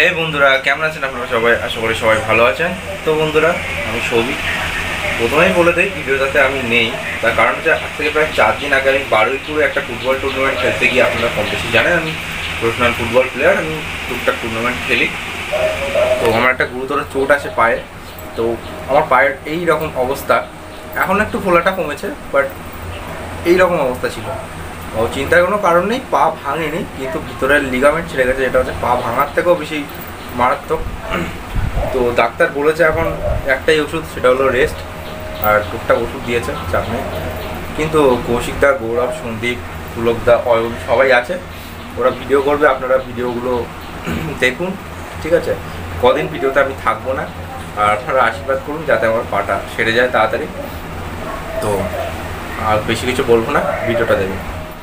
হে বন্ধুরা, কেমন আছেন আপনারা সবাই? আশা করি সবাই ভালো আছেন। তো বন্ধুরা, আমি সৌভিক। প্রথমেই বলে দিই, ভিডিওটাতে আমি নেই, তার কারণ হচ্ছে আজ থেকে প্রায় 4 দিন আগে আমি বারুইপুরে একটা ফুটবল টুর্নামেন্ট খেলতে গিয়ে, আপনারা কম বেশি জানেন আমি প্রফেশনাল ফুটবল প্লেয়ার, আমি টুকটাক টুর্নামেন্ট খেলি। তো আমার একটা গুরুতর চোট আছে পায়ে। তো আমার পায়ের এই রকম অবস্থা, এখন একটু ফোলাটা কমেছে, বাট এই রকম অবস্থা ছিল। ও চিন্তার কোনো কারণ নেই, পা ভাঙেনি, কিন্তু ভিতরের লিগামেন্ট ছিঁড়ে গেছে, যেটা হচ্ছে পা ভাঙার থেকেও বেশি মারাত্মক। তো ডাক্তার বলেছে এখন একটাই ওষুধ, সেটা হলো রেস্ট, আর টুকটাক ওষুধ দিয়েছে, চাপ নেই। কিন্তু কৌশিকদা, গৌরব, সন্দীপ, পুলকদা, অয়ন সবাই আছে, ওরা ভিডিও করবে, আপনারা ভিডিওগুলো দেখুন, ঠিক আছে? কদিন ভিডিওতে আমি থাকবো না, আর আপনারা আশীর্বাদ করুন যাতে আমার পাটা সেরে যায় তাড়াতাড়ি। তো আর বেশি কিছু বলবো না, ভিডিওটা দেখুন।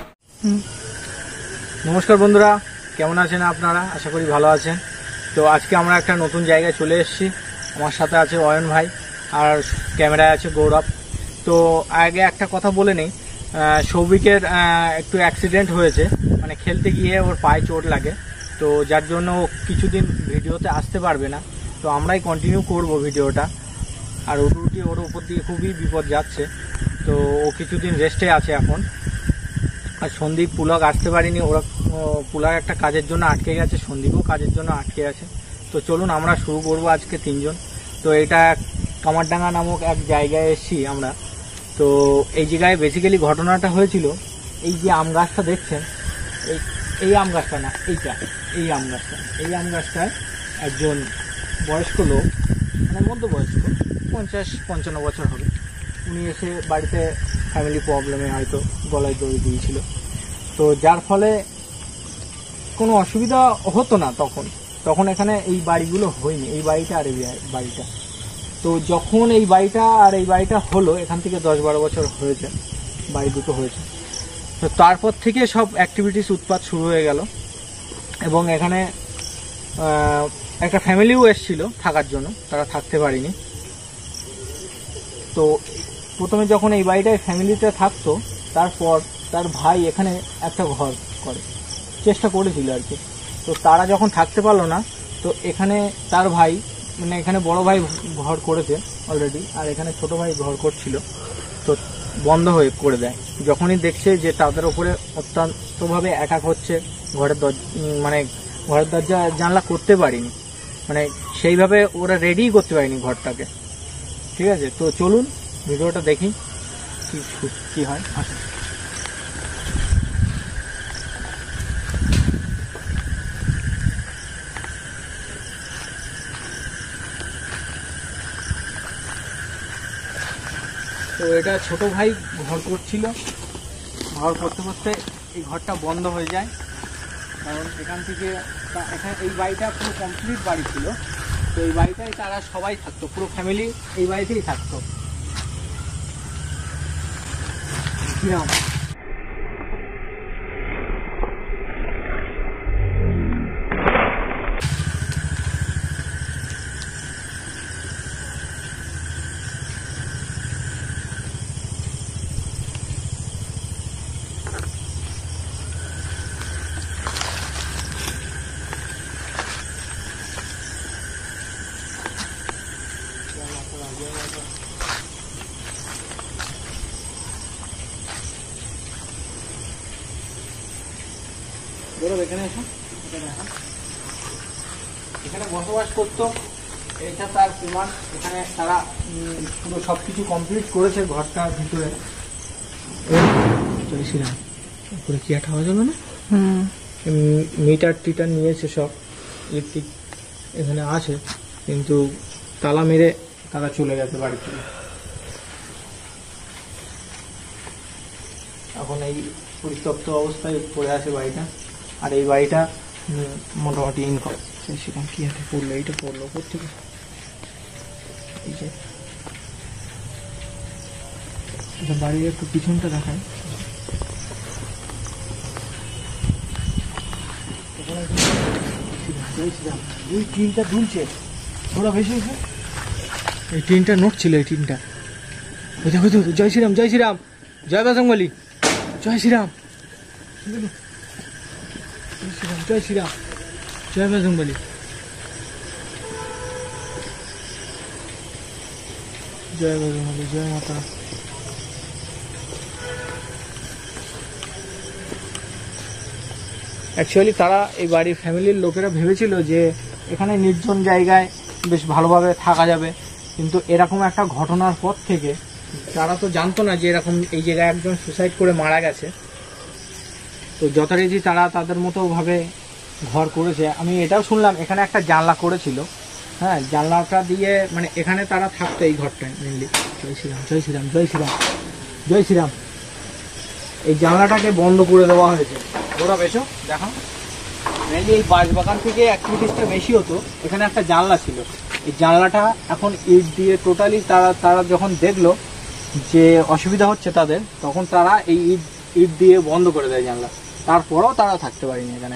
নমস্কার বন্ধুরা, কেমন আছেন আপনারা? আশা করি ভালো আছেন। তো আজকে আমরা একটা নতুন জায়গায় চলে এসেছি। আমার সাথে আছে অয়ন ভাই, আর ক্যামেরায় আছে গৌরব। তো আগে একটা কথা বলে নেই, সৌভিকের একটু অ্যাক্সিডেন্ট হয়েছে, মানে খেলতে গিয়ে ওর পায়ে চোট লাগে, তো যার জন্য ও কিছুদিন ভিডিওতে আসতে পারবে না। তো আমরাই কন্টিনিউ করব ভিডিওটা, আর ওটুটি ওর উপর দিয়ে খুবই বিপদ যাচ্ছে, তো ও কিছুদিন রেস্টে আছে এখন। আর সন্দীপ, পুলক আসতে পারিনি, ওরা পুলক একটা কাজের জন্য আটকে গেছে, সন্দীপও কাজের জন্য আটকে আছে। তো চলুন আমরা শুরু করব আজকে তিনজন। তো এটা কামারডাঙ্গা নামক এক জায়গায় এসেছি আমরা। তো এই জায়গায় বেসিক্যালি ঘটনাটা হয়েছিল, এই যে আম গাছটা দেখছেন, এই আম গাছটা না, এই আম গাছটায় একজন বয়স্ক লোক, মানে মধ্যবয়স্ক, 50-55 বছর হবে, উনি এসে বাড়িতে ফ্যামিলি প্রবলেমে হয়তো গলায় দড়ি দিয়েছিল। তো যার ফলে কোনো অসুবিধা হতো না তখন এখানে এই বাড়িগুলো হয়নি, এই বাড়িটা আর এই বাড়িটা। তো যখন এই বাড়িটা আর এই বাড়িটা হলো, এখান থেকে 10-12 বছর হয়েছে, বাড়ি দুটো হয়েছে। তো তারপর থেকে সব অ্যাক্টিভিটিস উৎপাত শুরু হয়ে গেল, এবং এখানে একটা ফ্যামিলিও এসেছিল থাকার জন্য, তারা থাকতে পারেনি। তো প্রথমে যখন এই বাড়িটায় ফ্যামিলিতে থাকতো, তারপর তার ভাই এখানে একটা ঘর করে চেষ্টা করেছিল আর কি। তো তারা যখন থাকতে পারলো না, তো এখানে তার ভাই, মানে এখানে বড় ভাই ঘর করেছে অলরেডি, আর এখানে ছোট ভাই ঘর করছিল, তো বন্ধ হয়ে করে দেয়। যখনই দেখছে যে তাদের উপরে অত্যন্তভাবে অ্যাটাক হচ্ছে, ঘরের দরজা জানলা করতে পারিনি, মানে সেইভাবে ওরা রেডি করতে পারিনি ঘরটাকে, ঠিক আছে? তো চলুন ভিডিওটা দেখি কি হয়। আসুন। তো এটা ছোট ভাই ঘর করতে করতে এই ঘরটা বন্ধ হয়ে যায়, কারণ এখানে এই বাড়িটা পুরো কমপ্লিট বাড়ি ছিল। তো এই বাড়িটাই তারা সবাই থাকতো, পুরো ফ্যামিলি এই বাড়িতেই থাকতো। এখানে এসো, এখানে বসবাস করতো, এটা তার প্রমাণ। এখানে তারা পুরো সবকিছু কমপ্লিট করেছে ঘরটার ভিতরে। চলেছিলাম উপরে কি একটা হয়ে যাবে না, মিটার নিয়েছে, সব ইলেকট্রিক এখানে আছে, কিন্তু তালা মেরে তারা চলে গেছে বাড়ি থেকে। এখন এই পরিত্যক্ত অবস্থায় পড়ে আছে বাড়িটা। আর এই বাড়িটা মোটামুটি ইনকাম, সেখানে কি একটা পড়লো, এইটা পড়লো উপর থেকে, এই যে বাড়ির একটু পিছনটা দেখায়। এই টিনটা দুলছে, থোড়া বেশি হয়েছে, এই টিনটা নড়ছিল, এই টিনটা। দেখো তো, জয় শ্রীরাম, জয় শ্রীরাম, জয় বজরংবলী, জয় শ্রীরাম, জয় শ্রীরাম, জয় শ্রীরাম, জয় বজরংবলী। জয় বজরঙ্গবলী, জয় মাতা। অ্যাকচুয়ালি তারা এই বাড়ির ফ্যামিলির লোকেরা ভেবেছিল যে এখানে নির্জন জায়গায় বেশ ভালোভাবে থাকা যাবে, কিন্তু এরকম একটা ঘটনার পর থেকে তারা তো জানতো না যে এরকম এই জায়গায় একজন সুসাইড করে মারা গেছে। তো যথারীতি তারা তাদের মতো ভাবে ঘর করেছে। আমি এটাও শুনলাম এখানে একটা জানলা করেছিল, হ্যাঁ, জানলাটা দিয়ে মানে এখানে তারা থাকতো এই ঘরটায় মেনলি। জয় শ্রীরাম, জয় শ্রীরাম, জয় শ্রীরাম, জয় শ্রীরাম। এই জানলাটাকে বন্ধ করে দেওয়া হয়েছে। ওরা বেশো দেখো, মেনলি এই বাঁশবাগান থেকে অ্যাক্টিভিটিসটা বেশি হতো। এখানে একটা জানলা ছিল, এই জানলাটা এখন ইট দিয়ে টোটালি তারা যখন দেখলো যে অসুবিধা হচ্ছে তাদের, তখন তারা এই ইট দিয়ে বন্ধ করে দেয় জানলা। তারপরেও তারা থাকতে পারেনি এখানে।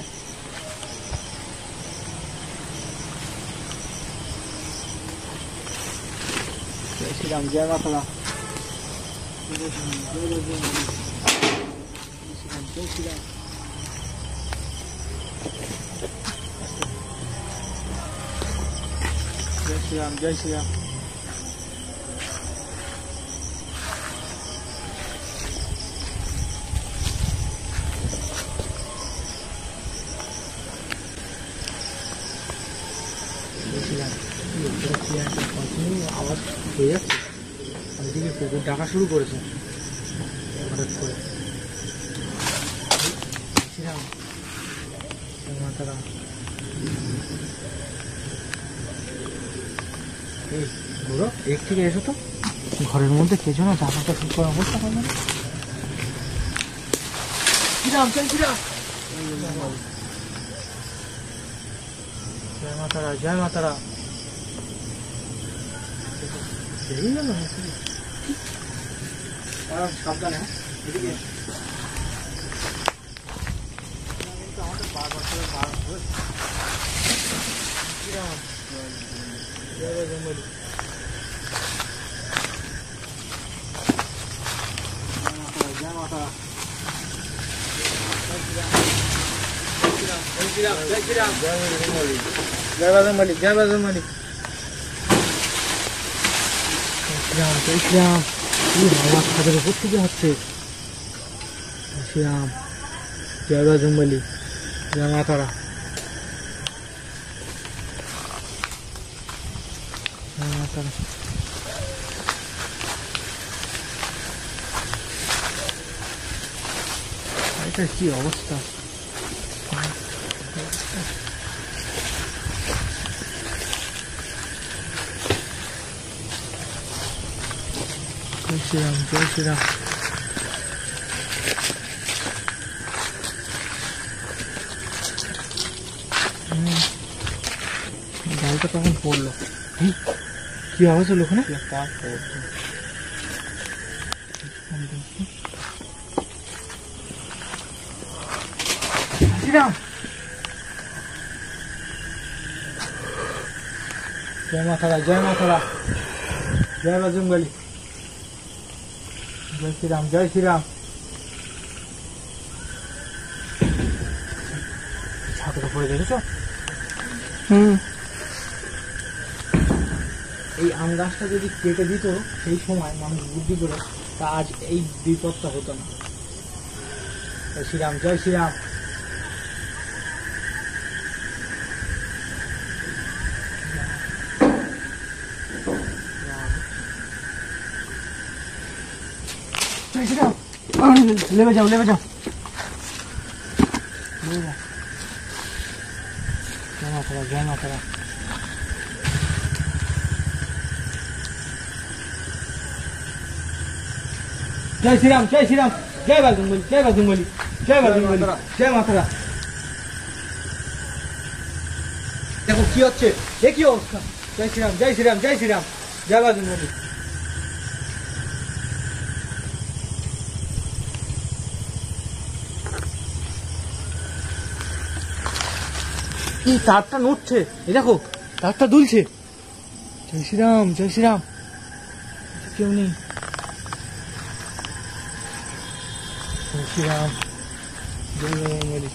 জয় শ্রীরাম, জয় মাতা, জয় শ্রীরাম। जय श्री राम, जय श्री राम। আওয়াজ হয়ে যাচ্ছে, ওইদিকে কুকুর ডাকা শুরু করেছে হঠাৎ করে। শ্রীরাম, মাতারাম। এই বুড়ো এক থেকে এসো তো, ঘরের মধ্যে কে যেন জামাটা ঠিক করার অবস্থা হয় না। শ্রীরাম, জয় শ্রীরাম, জয় মাতারা, জয় মাতারা। সাবধানে, এদিকে আমাদের বারবার করে বার শ্রীরাম, জয় বজরঙ্গবলী, জয় মাতা, জয় শ্রীরাম, জয় শ্রীরাম, জয় বজরঙ্গবলী, জয় বজরঙ্গবলী, জয় বজরঙ্গবলী, জয় শ্রীরাম, জয় শ্রীরাম। কি আওয়াজ তাদের উপর থেকে হচ্ছে। জয় শ্রীরাম, জয় বজরঙ্গবলী, জয় মাতারা, জয় মাতারা। এটা কি অবস্থা। জয় শ্রীরাম, জয় শ্রীরাম। ডালটা তখন পড়লো, কি আওয়াজ হলো ওখানে? শ্রীরাম, জয় মাতারা, জয় মাতারা, জয় বজরঙ্গবলী, জয় শ্রীরাম, জয় শ্রীরাম। ছাদের উপরে দেখেছো? এই আম গাছটা যদি কেটে দিত সেই সময় মানুষ বুদ্ধি করে, তা আজ এই বিপদটা হতো না। জয় শ্রীরাম, জয় শ্রীরাম। জয় শ্রীরাম, লেবে যাও, লেবে যাও, লেবে যাও। জয় মাতারা, জয় মাতারা। জয় শ্রীরাম, জয় শ্রীরাম, জয় বজরঙ্গবলী, জয় বজরঙ্গবলী, জয় বজরঙ্গবলী, জয় মাতারা। দেখো কি হচ্ছে, এ কি অবস্থা। জয় শ্রীরাম, জয় শ্রীরাম, জয় শ্রীরাম, জয় বজরঙ্গবলী। কি তারটা নড়ছে, এই দেখো তারটা দুলছে। জয় শ্রীরাম, জয় শ্রীরাম। কেউ নেই। জয় শ্রীরাম, জয় বজরঙ্গবলী।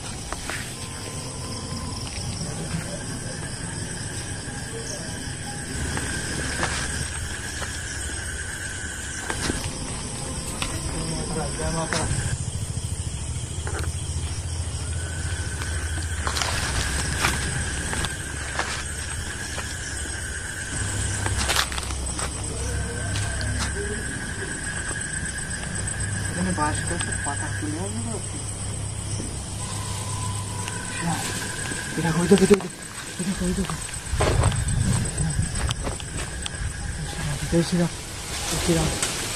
জয় মাতা। এখানে বাঁশ গাছের পাতা তুলে এটা হইতে পেতে এটা হইতে জয় শ্রীরাম জয় শ্রীরাম।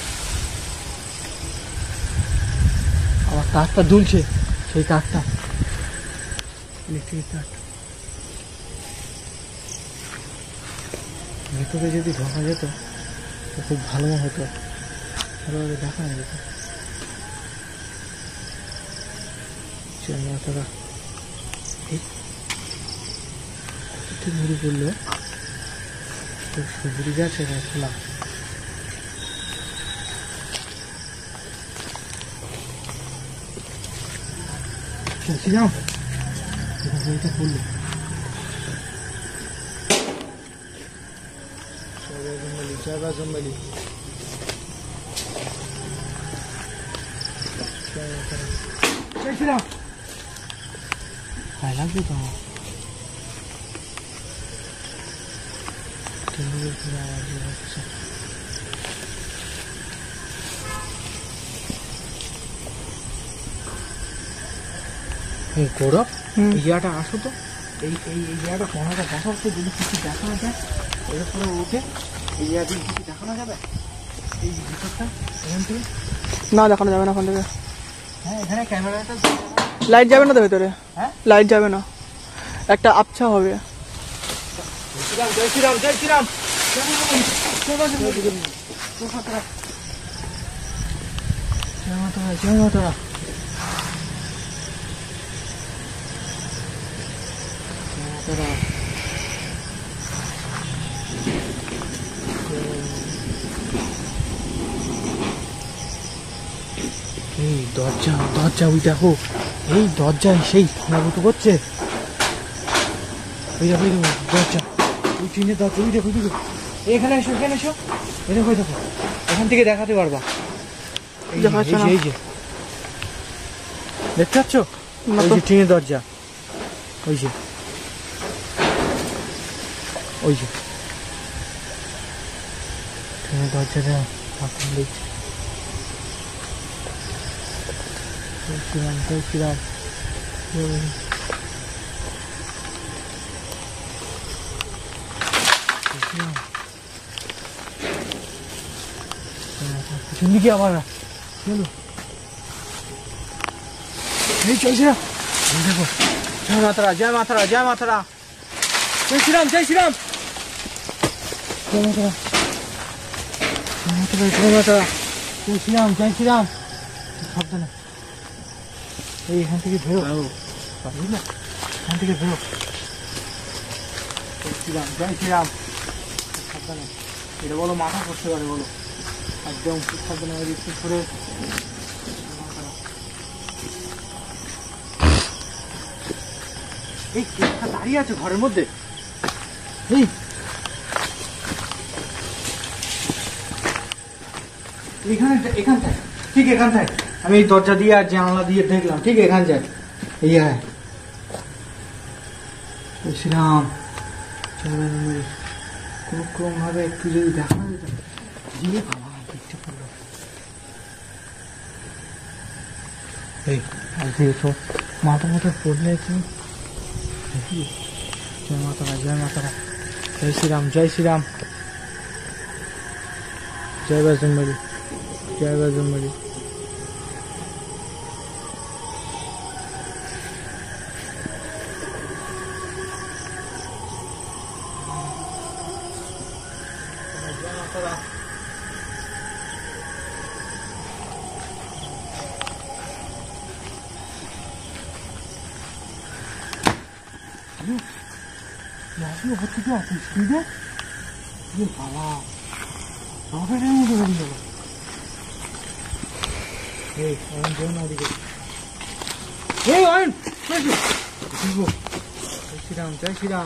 আবার তারটা দুলছে, সেই তারটা ইলেকট্রিক তারটা ভেতরে যদি ঢোকা যেত তো খুব ভালো হতো, ভালোভাবে দেখা যেত। তারা কতটি ঘুরে পড়লো, সুপুরি গাছ খোলা। শ্রীরাম এটা পড়লো জয় বাজম্বলি জয় শ্রীরাম। ভালো লাগবে তো আমার গৌরব, এই জায়গাটা আসো তো, এই এই এই জায়গাটা কোনাটা দেখা হচ্ছে, যদি কিছু দেখানো যায় এর উপরে উঠে এই জায়গাতে কিছু দেখানো যাবে, এই ভিতরটা এখান থেকে না দেখানো যাবে না ওখান থেকে। হ্যাঁ এখানে ক্যামেরাটা লাইট যাবে না তো ভেতরে, হ্যাঁ লাইট যাবে না, একটা আবছা হবে। জয় শ্রীরাম জয় শ্রীরাম জয় মাতারা জয় মাতারা। এই দরজা দরজা ওই দেখো, এই দরজায় সেই ফোনাগুতো করছে, ওই দেখো দরজা, ওই ট্রেনের দরজা, ওই দেখো এখানে এসো এখানে এসো, এই দেখো দেখো এখান থেকে দেখাতে পারবা। এই যে এই যে দেখতে পাচ্ছ, ওই যে ট্রেনের দরজা, ওই যে ওই যে ট্রেনের দরজাটা এখন দেখছি। জয় শ্রীরাম জয় শ্রীরাম পিছন দিকে আবার চলো, এই জয় শ্রীরাম, দেখো জয় মাতারা জয় মাতারা জয় মাতারা জয় শ্রীরাম জয় শ্রীরাম জয় মাতারা জয় মাতারা জয় মাতারা জয় শ্রীরাম জয় শ্রীরাম। সাবধানে এই এখান থেকে বেরো, বুঝলে এখান থেকে বেরো। জয় শ্রীরাম জয় শ্রীরাম। সাবধানে, এটা বলো মাথা করতে পারে বলো, একদম খুব সাবধানে রিসিভ করে। এই কেকটা দাঁড়িয়ে আছে ঘরের মধ্যে, এই এখানটায় ঠিক এখানটায় আমি এই দরজা দিয়ে আর জানলা দিয়ে দেখলাম, ঠিক এখানটায় এই হ্যাঁ শ্রীরাম। কোনো ক্রম ভাবে একটু যদি দেখানো যেত, দিয়ে বাবা দেখতে পারলো। এই দেখো মাথা মাথা পড়লে কি, জয় মাতারা জয় মাতারা জয় শ্রীরাম জয় শ্রীরাম জয় বাজরংবলী জয় বাজরংবলী। জয় মাতারা লাইটগুলো হচ্ছে কি আছে স্পিডে, বাবা রকেটের মতো গাড়ি গেল। এই অয়ন যাও না দিকে, এই অয়ন জয় শ্রীরাম জয় শ্রীরাম।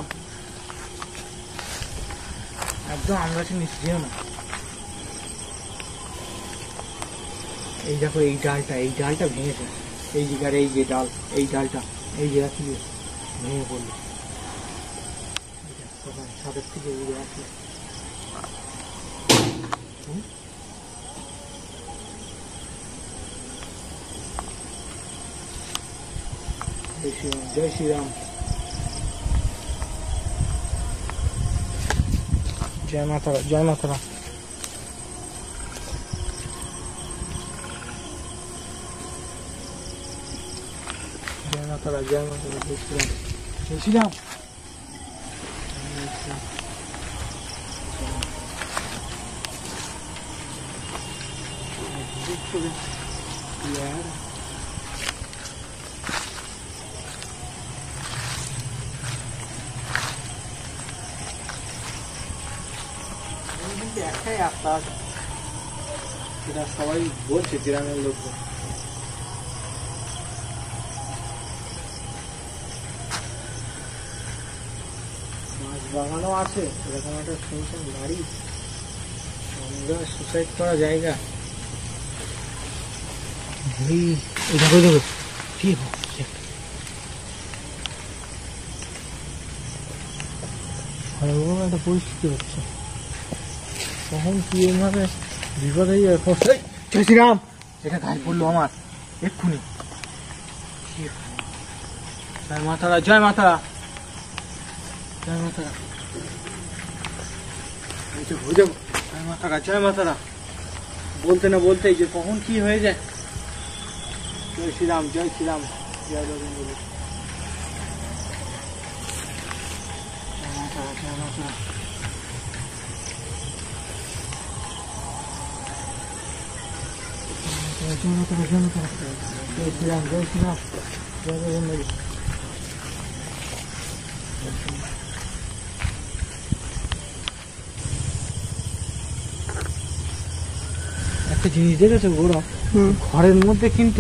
একদম আম গাছের নিচে যেও না, এই দেখো এই ডালটা ভেঙেছে, এই জায়গার এই যে ডাল, এই ডালটা এই জায়গা থেকে ভেঙে পড়লো, ছাদের থেকে উড়ে আসলো। জয় শ্রীরাম, জয় মাতারা, জয় মাতারা। জয় মাতারা, জয় মাতারা, জয় শ্রীরাম, জয় শ্রীরাম। একটাই রাস্তা আছে, সেটা সবাই বলছে গ্রামের লোকজন। মাছ বাগানও আছে, এরকম একটা শুনছেন বাড়ি, আমরা সুসাইড করা জায়গা। দেখো দেখো কি হচ্ছে, ভয়াবহ একটা পরিস্থিতি হচ্ছে। কখন কি এইভাবে বিপদ হয়ে যাবে। জয় শ্রীরাম, এটা গায়ে পড়লো আমার এক্ষুনি। জয় মাতারা, জয় মাতারা, জয় মাতারা, জয় মাতারা, জয় মাতারা। বলতে না বলতেই যে কখন কি হয়ে যায়। জয় শ্রীরাম, জয় শ্রীরাম, জয় রবীন্দ্র, জয় মাতারা, জয় মাতারা। জয় মাতারা, জয় মাতারা, জয় শ্রীরাম, জয় শ্রীরাম, জয় রবীন্দ্র। একটা জিনিস দেখেছো গৌরব, ঘরের মধ্যে কিন্তু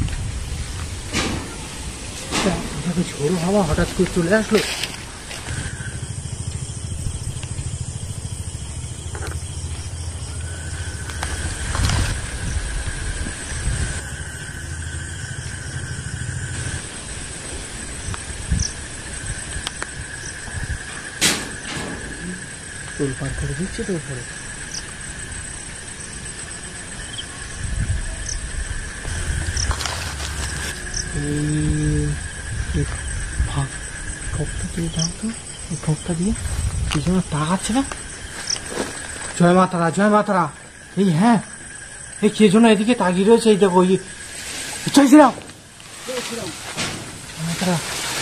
ঝোড়ো হাওয়া হঠাৎ করে চলে আসলো। তোলপাড় করে দিচ্ছে তো উপরে। খোপটা দিয়ে দাও তো, এই খোপটা দিয়ে পিছনে তাকাচ্ছে না। জয় মাতারা, জয় মাতারা। এই হ্যাঁ, এই কে যেন এদিকে তাকিয়ে রয়েছে। এই দেখো, জয় শ্রীরাম, জয় শ্রীরাম, জয় মাতারা।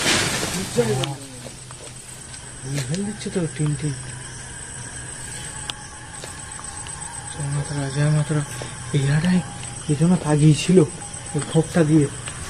ফেল দিচ্ছে তো টিন টিন। জয় মাতারা, জয় মাতারা। এই হাটাই এই জন্য তাকিয়েছিল ওই খোপটা দিয়ে।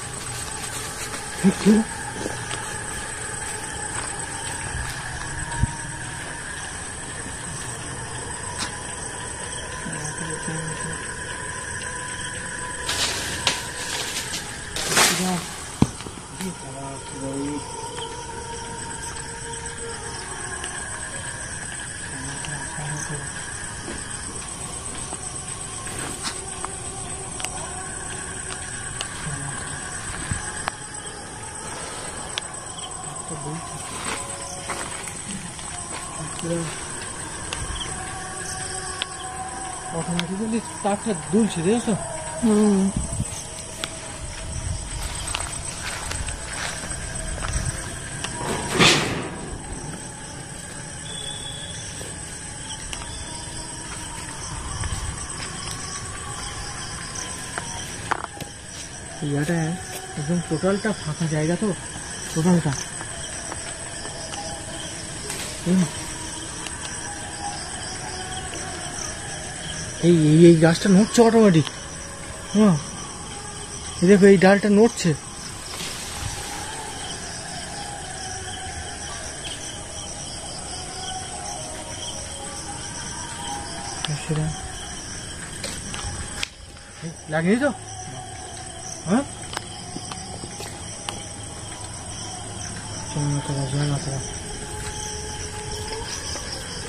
অটোমেটিক্যালি তারটা দুলছে, দেখেছো? ইয়াটা একদম টোটালটা ফাঁকা জায়গা তো, টোটালটা। এই এই গাছটা নড়ছে অটোমেটিক। হ্যাঁ, দেখো এই ডালটা নড়ছে। লাগিয়ে তো, হ্যাঁ, জয় মাতারা, জয় মাতারা।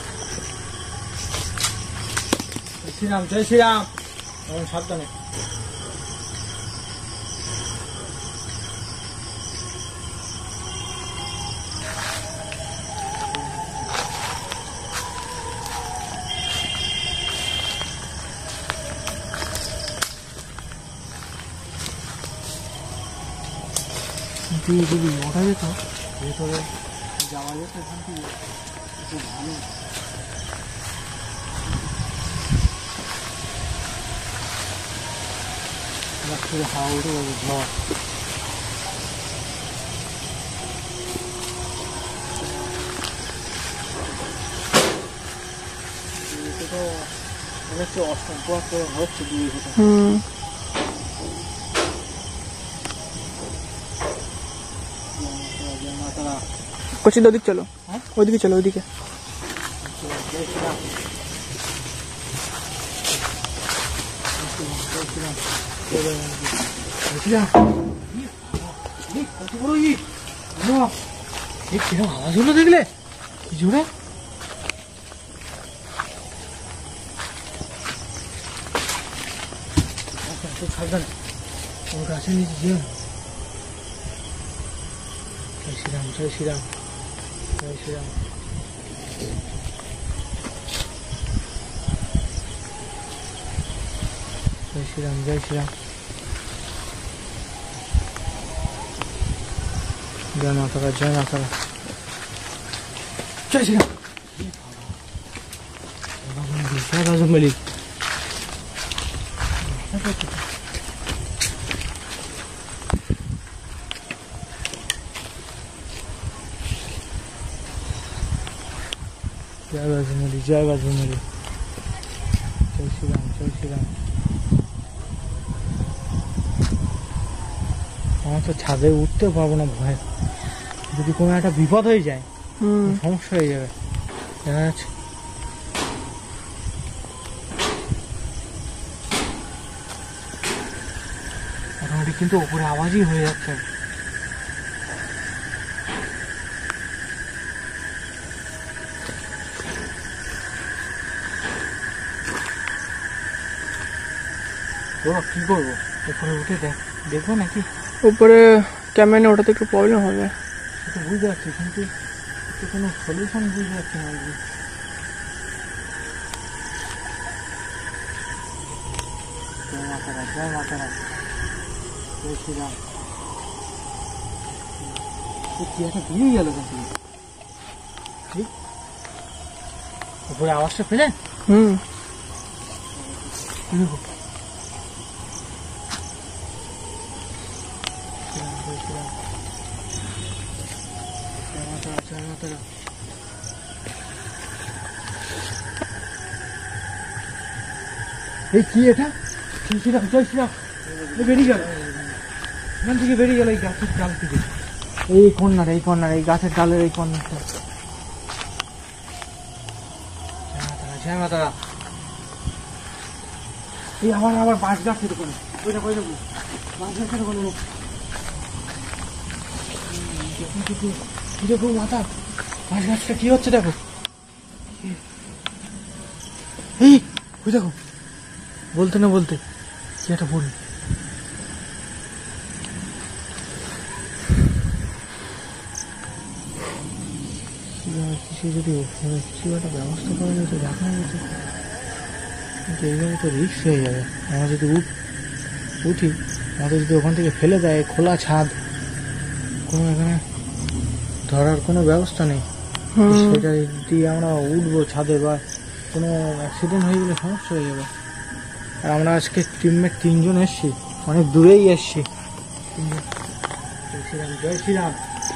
জয় শ্রীরাম, জয় শ্রীরাম। সাবধানে। দিয়ে যদি ওঠা যেত ভেতরে যাওয়া যেত এখান থেকে খুব ভালো। হাওয়া উঠে যাবে ঝড়। তো মনে হচ্ছে অসম্পর্ক হচ্ছে দুর্ঘটনা। কোচিং ওদিকে চলো, ওইদিকে চলো, ওইদিকে। আওয়াজ হলো দেখলে কি জোরে? সাবধান, ওর গাছের নিচে যেও। জয় শ্রীরাম, জয় শ্রীরাম, জয় শ্রীরাম। জয় শ্রীরাম, জয় শ্রীরাম, জয় মাতারা, জয় মাতারা, জয় শ্রীরাম। জয় বাজরংবলী। জয় বাজরংবলী, জয় বাজরংবলী, জয় শ্রীরাম, জয় শ্রীরাম। আমার তো ছাদে উঠতেও পারবো না ভয়ে, যদি কোনো একটা বিপদ হয়ে যায় সমস্যা হয়ে যাবে। দেখা যাচ্ছে মোটামুটি কিন্তু ওপরে আওয়াজই হয়ে যাচ্ছে। কি করবো, উপরে উঠে দেখবো নাকি? উপরে ক্যামেরা ওঠাতে একটু প্রবলেম হবে, সেটা বুঝতে পারছি, কিন্তু কোনো সলিউশন বুঝতে পারছি না। জয় মাতারা, জয় মাতারা, জয় শ্রীরাম। কি একটা বেরিয়ে গেল কিন্তু উপরে আওয়াজটা পেলেন? এই কি এটা? শ্রীরাম, জয় শ্রীরাম। বেরিয়ে গেল, এখান থেকে বেরিয়ে গেল এই গাছের ডাল থেকে। এই কর্নার, এই কর্নার, এই গাছের ডালের এই কর্নারটা। জয় মাতারা। এই আবার বাঁশ গাছের ওখানে, ওইটা কই যাবো? বাঁশ গাছের ওখানে কি দেখো মাথা, বাঁশ গাছটা কি হচ্ছে দেখো। এই ওই দেখো, বলতে না বলতে কি একটা পড়ি। কিছু যদি কিছু একটা ব্যবস্থা করা যেত, দেখানো যেত, কিন্তু এইভাবে তো রিস্ক হয়ে যাবে। আমরা যদি উঠি, আমাদের যদি ওখান থেকে ফেলে দেয়, খোলা ছাদ, কোনো এখানে ধরার কোনো ব্যবস্থা নেই, সেটা দিয়ে আমরা উঠবো ছাদে, বা কোনো অ্যাক্সিডেন্ট হয়ে গেলে সমস্যা হয়ে যাবে। আর আমরা আজকে টিমমেট 3 জন এসছি, অনেক দূরেই এসছি। জয় শ্রীরাম, জয় শ্রীরাম।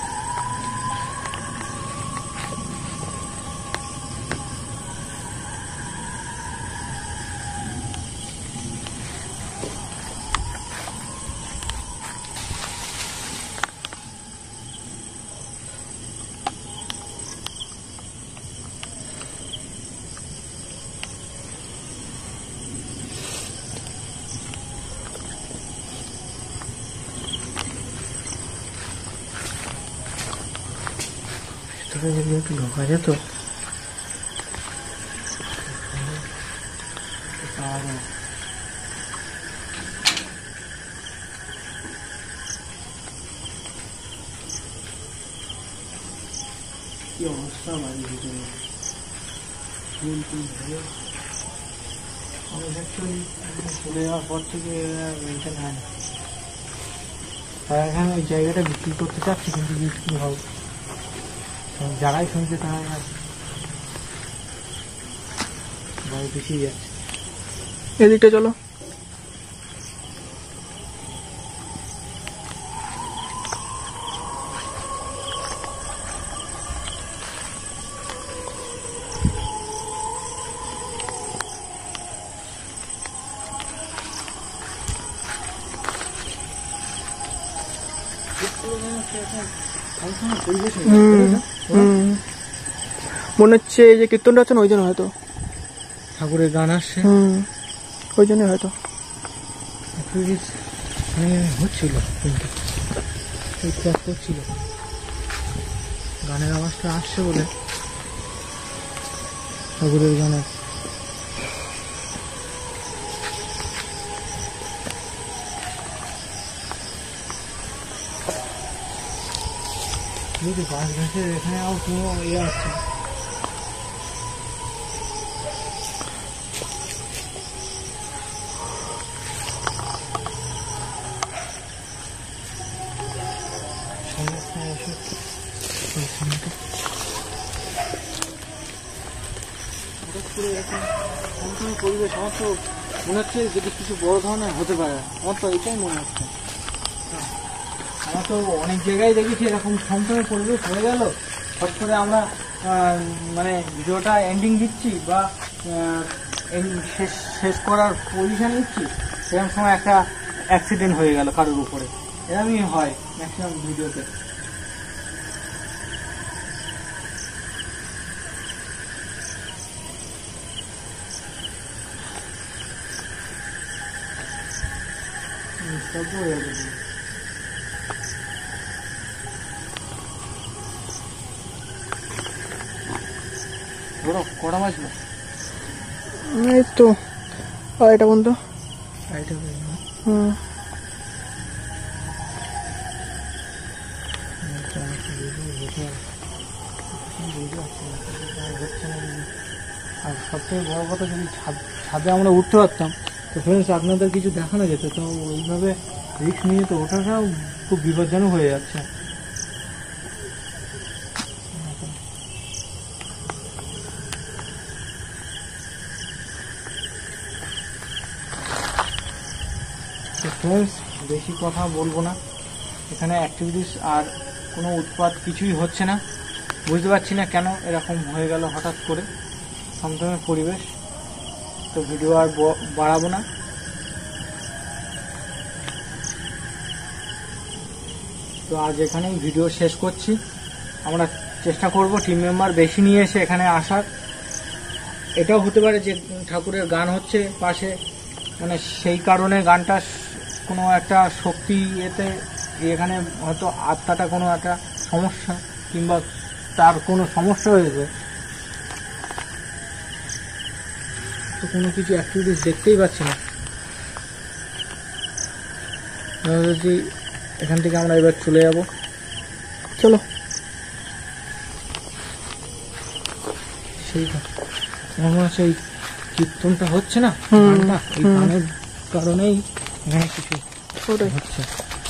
যদি একটু ঢোকা যেত, কি অবস্থা বাড়ির ভিতরে। চলে যাওয়ার পর থেকে মেনটেন হয় না। তারা এখানে ওই জায়গাটা বিক্রি করতে চাচ্ছে, কিন্তু বিক্রি হবে যারাই শুনছে তারাই বাড়ি পিছিয়ে যাচ্ছে। এদিকটা চলো। মনে হচ্ছে এই যে কীর্তনটা আছে না, ওই জন্য হয়তো ঠাকুরের গান আসছে, ওই জন্যই হয়তো হচ্ছিল, কিন্তু এই ক্লাস করছিল, গানের আওয়াজটা আসছে বলে ঠাকুরের গানের। গাছ গাছের এখানে আর কোনো ইয়ে আসছে না। পরিবেশ আমার তো মনে হচ্ছে যদি কিছু বড় ধরনের হতে পারে, আমার তো এটাই মনে হচ্ছে। আমরা তো অনেক জায়গায় দেখেছি এরকম থমথমে পরিবেশ হয়ে গেল, হট করে আমরা মানে ভিডিওটা এন্ডিং দিচ্ছি বা শেষ করার পজিশন নিচ্ছি, সেরকম সময় একটা অ্যাক্সিডেন্ট হয়ে গেল কারোর উপরে। এরকমই হয় ম্যাক্সিমাম ভিডিওতে। কটা বাজলো? এই তো 2:30 পর্যন্ত। আর সবথেকে বড় কথা, যদি ছাদে আমরা উঠতে পারতাম তো ফ্রেন্ডস আপনাদের কিছু দেখানো যেত, তো ওইভাবে রিস্ক নিয়ে তো ওঠাটাও খুব বিপজ্জনক হয়ে যাচ্ছে। ফ্রেন্ডস বেশি কথা বলবো না, এখানে অ্যাক্টিভিটিস আর কোনো উৎপাত কিছুই হচ্ছে না। বুঝতে পারছি না কেন এরকম হয়ে গেল হঠাৎ করে থমথমে পরিবেশ। তো ভিডিও আর বাড়াবো না। তো আজ এখানেই ভিডিও শেষ করছি। আমরা চেষ্টা করব টিম মেম্বার বেশি নিয়ে এসে এখানে আসার। এটাও হতে পারে যে ঠাকুরের গান হচ্ছে পাশে, মানে সেই কারণে গানটা কোনো একটা শক্তি এতে এখানে হয়তো আত্মাটা কোনো একটা সমস্যা কিংবা তার কোনো সমস্যা হয়েছে, তো কোনো কিছু অ্যাক্টিভিটিস দেখতেই পাচ্ছি না। যদি এখান থেকে আমরা এবার চলে যাব, চলো। সেই আমার মনে হচ্ছে এই কীর্তনটা হচ্ছে না, গানটা এই গানের কারণেই এখানে কিছু হচ্ছে।